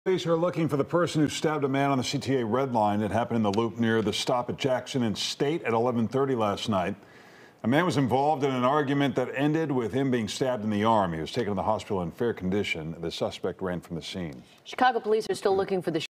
Police are looking for the person who stabbed a man on the CTA Red Line. It happened in the loop near the stop at Jackson and State at 11:30 last night. A man was involved in an argument that ended with him being stabbed in the arm. He was taken to the hospital in fair condition. The suspect ran from the scene. Chicago police are still looking for the